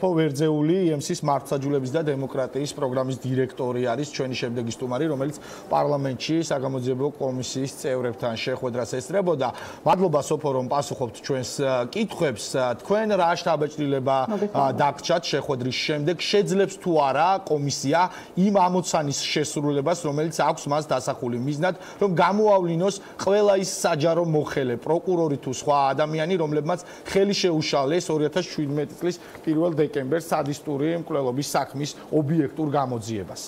ვერძეული EMC-ის მართლმსაჯულების და დემოკრატიის პროგრამის დირექტორი არის ჩვენი შემდეგი სტუმარი, რომელიც პარლამენტში საგამოძიებო კომისიის წევრებთან შეხვედრას ესწრებოდა. მადლობა სოფო, რომ პასუხობთ ჩვენს კითხვებს. თქვენ რა შთაბეჭდილება დაგჭათ შეხვედრის შემდეგ? შეძლებს თუ არა კომისია იმ ამოცანის შესრულებას, რომელიც აქვს მას დასახული მიზნად, რომ გამოავლინოს ყველა ის საჯარო მოხელე, პროკურორი თუ სხვა ადამიანი, რომლებმაც ხელი შეუშალეს 2017 წლის 1 დეკემბერს სადისტური მკვლელობის საქმის ობიექტურ გამოძიებას.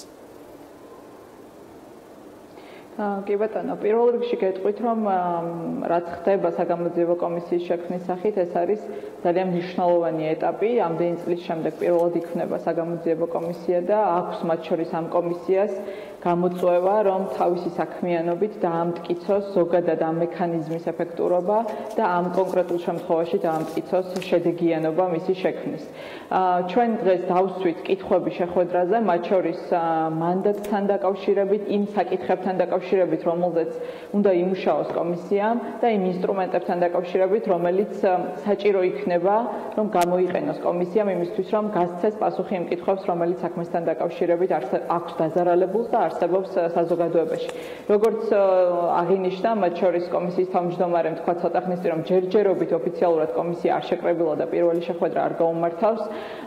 კი ბატონო, პირველ რიგში გეტყვით, რომ რაც ხდება საგამოძიებო კომისიის შექმნის სახით, ეს არის ძალიან მნიშვნელოვანი ეტაპი. ამდენი წლის შემდეგ პირველად იქნება საგამოძიებო კომისია და აქვს მათ შორის ამ კომისიას გამოწვევა, რომ თავისი საქმიანობით დაამტკიცოს ზოგადად ამ მექანიზმის ეფექტურობა და ამ კონკრეტულ შემთხვევაში დაამტკიცოს შედეგიანობა მისი შექმნის. ჩვენ დღეს დავსვით კითხვები შეხვედრაზე, მათ შორის მანდატთან დაკავშირებით, იმ საკითხებთან დაკავშირებით, რომელზეც უნდა იმუშაოს კომისიამ და იმ ინსტრუმენტებთან დაკავშირებით, რომელიც საჭირო იქნება, რომ გამოიყენოს კომისიამ იმისთვის, რომ გასცეს პასუხი იმ კითხვებს, რომელიც საქმესთან დაკავშირებით აქვს დაზარალებულს და არსებობს საზოგადოებაში. Როგორც აღინიშნა, მათ შორის კომისიის თავმჯდომარემ თქვა ცოტა ხნის წინ, რომ ჯერჯერობით ოფიციალურად კომისია არ შეკრებილა და პირველი შეხვედრა არ გაუმართავს.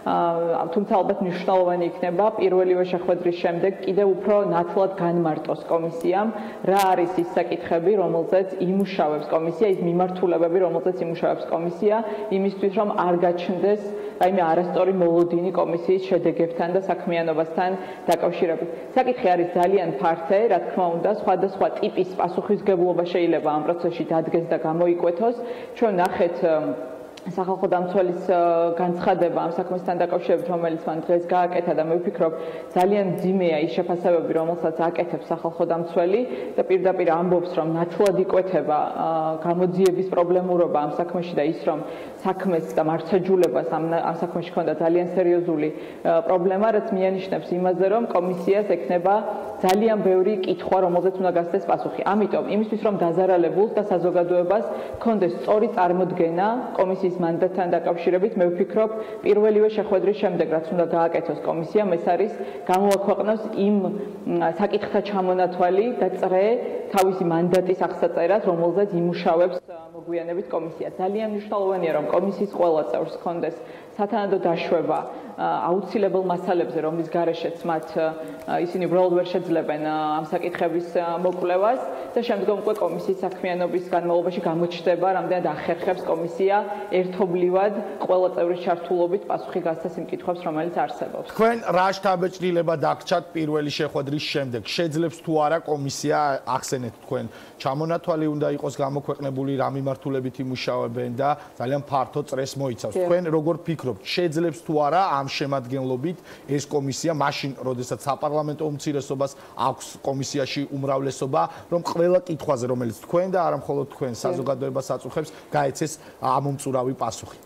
თუმცა ალბათ მნიშვნელოვანი იქნება პირველივე შეხვედრის შემდეგ კიდევ უფრო ნათლად განმარტოს კომისიამ, რა არის ის საკითხები, რომელზეც იმუშავებს კომისია, ის მიმართულებები, რომელზეც იმუშავებს კომისია, იმისთვის, რომ არ გაჩნდეს რაიმე არასწორი მოლოდინი კომისიის შედეგებთან და საქმიანობასთან დაკავშირებით. საკითხი არის ძალიან ფართე, რა თქმა უნდა, სხვადასხვა ტიპის პასუხისმგებლობა შეიძლება ამ პროცესში დადგეს და გამოიკვეთოს. ჩვენ ნახეთ სახალხო დამცველის განცხადება ამ საქმესთან დაკავშირებით, რომელიც მან დღეს გააკეთა და მე ვფიქრობ, ძალიან მძიმეა ის შეფასებები, რომელსაც აკეთებს სახალხო დამცველი და პირდაპირ ამბობს, რომ ნათლად იკვეთება გამოძიების პრობლემურობა ამ საქმეში და ის, რომ საქმეს და მართლმსაჯულებას ამ საქმეში ჰქონდა ძალიან სერიოზული პრობლემა, რაც მიანიშნებს იმაზე, რომ კომისიას ექნება ძალიან ბევრი კითხვა, რომელზეც უნდა გასცეს პასუხი. ამიტომ, იმისთვის, რომ დაზარალებულს და საზოგადოებას ჰქონდეს სწორი წარმოდგენა კომისიის მანდატთან დაკავშირებით, მე ვფიქრობ, პირველივე შეხვედრის შემდეგ, რაც უნდა გააკეთოს კომისიამ, ეს არის გამოაქვეყნოს იმ საკითხთა ჩამონათვალი და წრე თავისი მანდატის აღსაწერად, რომელზეც იმუშავებს მოგვიანებით კომისია. ძალიან მნიშვნელოვანია, რომ კომისიის ყველა წევრს ჰქონდეს სათანადო დაშვება აუცილებელ მასალებზე, რომლის გარეშეც მათ ისინი უბრალოდ ვერ შეძლებენ ამ საკითხების მოკვლევას და შემდგომ უკვე კომისიის საქმიანობის განმავლობაში გამოჩნდება, რამდენად ახერხებს კომისია ერთობლივად ყველა წევრის ჩართულობით პასუხი გასცეს იმ კითხვებს, რომელიც არსებობს. თქვენ რა შთაბეჭდილება დაგჭათ პირველი შეხვედრის შემდეგ? შეძლებს თუ არა კომისია, ახსენეთ თქვენ, ჩამონათვალი უნდა იყოს გამოქვეყნებული, რა მიმართულებით იმუშავებენ და ძალიან ფართო წრეს მოიცავს. თქვენ როგორ ფიქრობთ, შეძლებს თუ არა ამ შემადგენლობით ეს კომისია მაშინ, როდესაც საპარლამენტო უმცირესობას აქვს კომისიაში უმრავლესობა, რომ ყველა კითხვაზე, რომელიც თქვენ და არა მხოლოდ თქვენ საზოგადოებას აწუხებს, გაეცეს ამომწურავი პასუხი?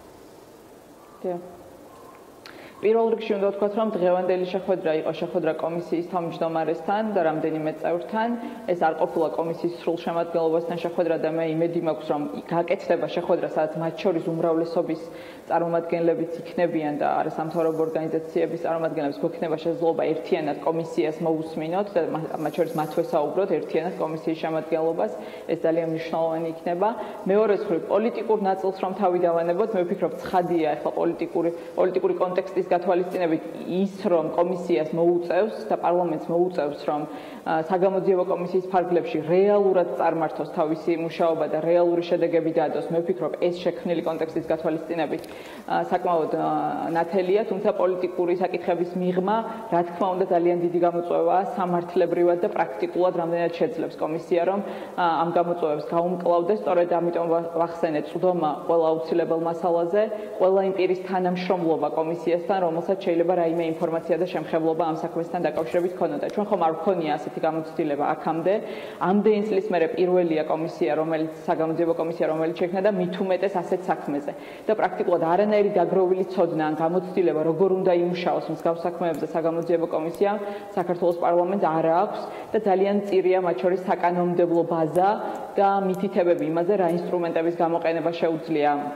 პირველ რიგში უნდა ვთქვათ, რომ დღევანდელი შეხვედრა იყო შეხვედრა კომისიის თავმჯდომარესთან და რამდენიმე წევრთან. ეს არ ყოფილა კომისიის სრულ შემადგენლობასთან შეხვედრა და მე იმედი მაქვს, რომ გაკეთდება შეხვედრა, სადაც მათ შორის უმრავლესობის წარმომადგენლებიც იქნებიან და არასამთავრობო ორგანიზაციების წარმომადგენლებს გვექნება შესაძლებლობა ერთიანად კომისიას მოусმინოთ და მათ შორის მათვე საუბროთ ერთიანად კომისიის შემადგენლობას. ეს ძალიან მნიშვნელოვანი იქნება. მეორე მხრივ, პოლიტიკურ ნაწილს რომ თავი დავანებოთ, მე ვფიქრობ, ცხადია ახლა პოლიტიკური კონტექსტის გათვალისწინებით ის, რომ კომისიას მოუწევს და პარლამენტს მოუწევს, რომ საგამოძიებო კომისიის ფარგლებში რეალურად წარმართოს თავისი მუშაობა და რეალური შედეგები დაადოს. მე ვფიქრობ, ეს შექმნილი კონტექსტის გათვალისწინებით საკმაოდ ნათელია, თუმცა პოლიტიკური საკითხების მიღმა, რა თქმა უნდა, ძალიან დიდი გამოწვევაა სამართლებრივად და პრაქტიკულად რამდენად შეძლებს კომისია, რომ ამ გამოწვევებს გაუმკლავდეს. სწორედ ამიტომ ვახსენეთ წვდომა ყველა აუცილებელ მასალაზე, ყველა იმ პირის თანამშრომლობა კომისიასთან, რომელსაც შეიძლება რაიმე ინფორმაცია და შემხებლობა ამ საქმესთან დაკავშირებით ქონოდა. ჩვენ ხომ არ ვქონია ასეთი გამოცდილება აქამდე. ამდენი წლის მერე პირველია კომისია, საგამოძიებო კომისია, რომელიც შექმნა და მით უმეტეს ასეთ საქმეზე. და პრაქტიკულად არანაირი დაგროვილი ცოდნა ან გამოცდილება, როგორ უნდა იმუშაოს მსგავს საქმეებზე საგამოძიებო კომისია, საქართველოს პარლამენტს არ აქვს და ძალიან მწირია მათ შორის საკანონმდებლო ბაზა და მითითებები იმაზე, რა ინსტრუმენტების გამოყენება შეუძლია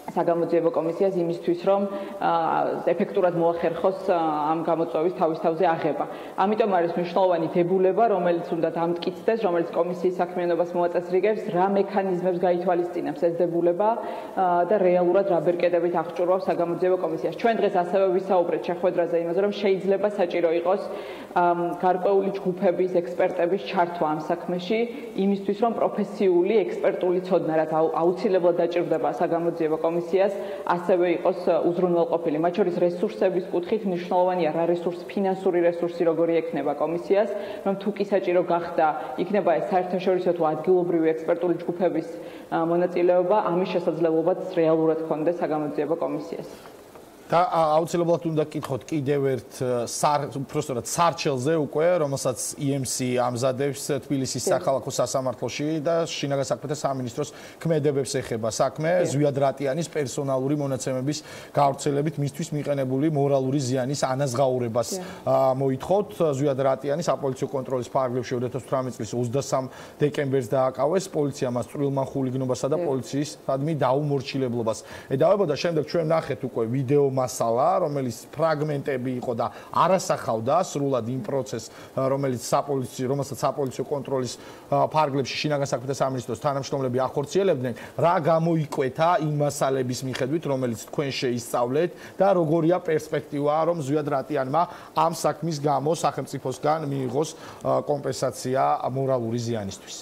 საგამოძიებო კომისიას იმისთვის, რომ ეფექტურად მოახერხოს ამ გამოწვევის თავის თავზე აღება. ამიტომ არის მნიშვნელოვანი დებულება, რომელიც უნდა დამტკიცდეს, რომელიც კომისიის საქმიანობას მოაწესრიგებს, რა მექანიზმებს გაითვალისწინებს ეს დებულება და რეალურად რა ბერკეტებით აღჭურვავს საგამოძიებო კომისიას. ჩვენ დღეს ასევე ვისაუბრეთ შეხვედრაზე იმაზე, რომ შეიძლება საჭირო იყოს გარკვეული ჯგუფების, ექსპერტების ჩართვა ამ საქმეში, იმისთვის, რომ პროფესიული ექსპერტული ცოდნა, რაც აუცილებლად დაჭირდება საგამოძიებო კომისიას, ასევე იყოს უზრუნველყოფილი. მათ შორის რესურსების კუთხით მნიშვნელოვანია რა რესურსი, ფინანსური რესურსი როგორი ექნება კომისიას, რომ თუ კი საჭირო გახდა, იქნება ეს საერთაშორისო თუ ადგილობრივი ექსპერტული ჯგუფების მონაწილეობა, ამის შესაძლებლობაც რეალურად ჰქონდეს საგამოძიებო კომისიას. და აუცილებლად უნდა გკითხოთ კიდევ ერთ უბრალოდ სარჩელზე უკვე, რომელსაც EMC ამზადებს თბილისის სახალხო სასამართლოში და შინაგან საქმეთა სამინისტროს ქმედებებს ეხება საქმე ზვიად რატიანის პერსონალური მონაცემების გავრცელებით მისთვის მიყენებული მორალური ზიანის ანაზღაურებას მოითხოვთ. ზვიად რატიანი საპოლიციო კონტროლის ფარგლებში 2018 წლის 23 დეკემბერს დააკავეს პოლიციამ მას წვრილმა ხულიგნობასა და პოლიციისადმი დაუმორჩილებლობას. ედავებოდა შემდეგ ჩვენ ნახეთ უკვე ვიდეო მასალა, რომელიც ფრაგმენტები იყო და არასახავდა სრულად იმ პროცესს, რომელსაც საპოლიციო კონტროლის ფარგლებში შინაგან საქმეთა სამინისტროს თანამშრომლები ახორციელებდნენ, რა გამოიკვეთა იმ მასალების მიხედვით, რომელიც თქვენ შეისწავლეთ და როგორია პერსპექტივა, რომ ზვიად რატიანმა ამ საქმის გამო სახელმწიფოსგან მიიღოს კომპენსაცია მორალური ზიანისთვის.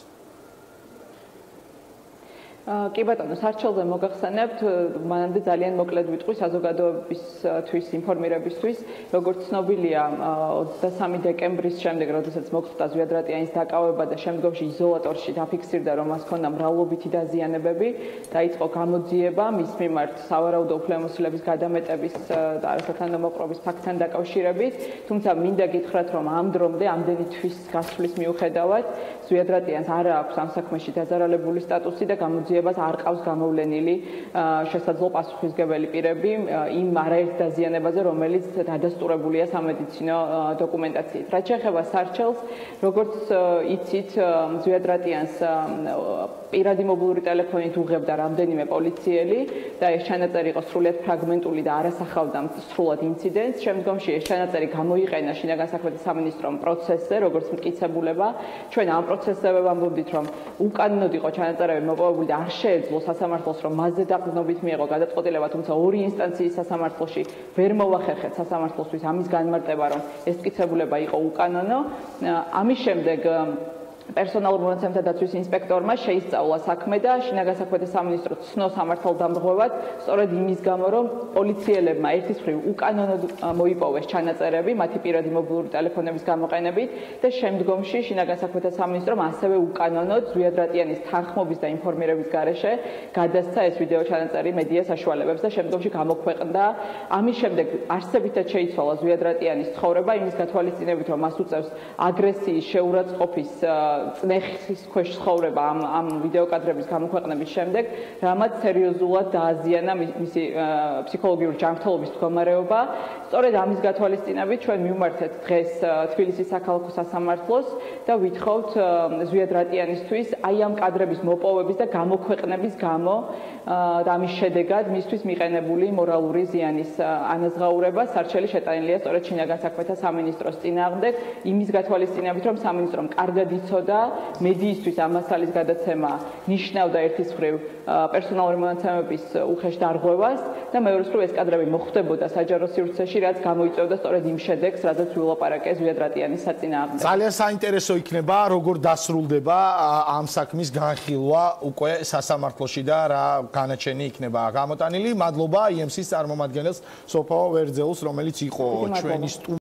კი ბატონო, სარჩელზე მოგახსენებთ, მანამდე ძალიან მოკლედ ვიტყვი საზოგადოებისთვის ინფორმირებისთვის, როგორც ცნობილია 23 დეკემბრის შემდეგ, როდესაც მოხდა ზვიად რატიანის დაკავება და შემდგომში იზოლატორში დაფიქსირდა, რომ მას ჰქონდა მრავლობითი დაზიანებები, დაიწყო გამოძიება მის მიმართ სავარაუდო უფლებამოსილების გადამეტების და არასათანადო ფაქტთან დაკავშირებით, თუმცა მინდა გითხრათ, რომ ამ დრომდე ამდენი თვის გასვლის მიუხედავად, ზვიად რატიანს არ აქვს ამ საქმეში დაზარალებული სტატუსი და გამოძიებას არ ყავს გამოვლენილი შესაძლო პასუხისმგებელი პირები იმ არაერთ დაზიანებაზე, რომელიც დადასტურებულია სამედიცინო დოკუმენტაციით. რაც შეეხება სარჩელს, როგორც იცით, ზვიად რატიანს პირადი მობილური ტელეფონით უღებდა რამდენიმე პოლიციელი და ეს ჩანაწერი იყო სრულიად ფრაგმენტული და არასახავდა სრულად ინციდენტს. შემდგომში ეს ჩანაწერი გამოიყენა შინაგან საქმეთა სამინისტრომ პროცესზე, როგორც მტკიცებულება. ჩვენ ამ პროცესზე ვამბობდით, რომ უკანონოდ იყო ჩანაწერები მოპოვებული და არ შეეძლო სასამართლოს, რომ მასზე დაყრდნობით მიიღო გადაწყვეტილება, თუმცა ორი ინსტანციის სასამართლოში ვერ მოახერხეთ სასამართლოსთვის ამის განმარტება, რომ ეს მტკიცებულება იყო უკანონო. ამის შემდეგ პერსონალურ მონაცემთა დაცვის ინსპექტორმა შეისწავლა საქმე და შინაგან საქმეთა სამინისტრო ცნო სამართალდამტყუებად, სწორედ იმის გამო, რომ პოლიციელებმა ერთის მხრივ უკანონოდ მოიპოვეს ჩანაწერები მათი პირადი მობილური ტელეფონების გამოყენებით და შემდგომში შინაგან საქმეთა სამინისტრომ ასევე უკანონოდ ზვიად რატიანის თანხმობის და ინფორმირების გარეშე გადასცა ეს ვიდეო ჩანაწერი მედია საშუალებებს და შემდგომში გამოქვეყნდა. ამის შემდეგ არსებითად შეიცვალა ზვიად რატიანის ცხოვრება იმის გათვალისწინებით, რომ მას უწევს აგრესიის, შეურაცხყოფის წნეხის ქვეშ ცხოვრება ამ ვიდეოკადრების გამოქვეყნების შემდეგ, რამაც სერიოზულად დააზიანა მისი ფსიქოლოგიური ჯანმრთელობის მდგომარეობა. სწორედ ამის გათვალისწინებით ჩვენ მივმართეთ დღეს თბილისის საქალაქო სასამართლოს და ვითხოვთ ზვიად რატიანისთვის აი ამ კადრების მოპოვების და გამოქვეყნების გამო და ამის შედეგად მისთვის მიყენებული მორალური ზიანის ანაზღაურება სარჩელი შეტანილია სწორედ შინაგან საქმეთა სამინისტროს წინააღმდეგ, იმის გათვალისწინებით, რომ სამინისტრომ კარგად იცოდა მედიისთვის ამ მასალის გადაცემა ნიშნავდა ერთის მხრივ პერსონალური მონაცემების უხეშ დარღვევას და მეორეს მხრივ ეს კადრები მოხვდებოდა საჯარო სივრცეში, რაც გამოიწვევდა სწორედ იმ შედეგს, რადგან ვილაპარაკე ზვიად რატიანის საწინააღმდეგ. ძალიან საინტერესო იქნება, როგორ დასრულდება ამ საქმის განხილვა უკვე სასამართლოში და რა განაჩენი იქნება გამოტანილი. მადლობა EMC-ის წარმომადგენელს სოფო ვერძეულს, რომელიც იყო ჩვენი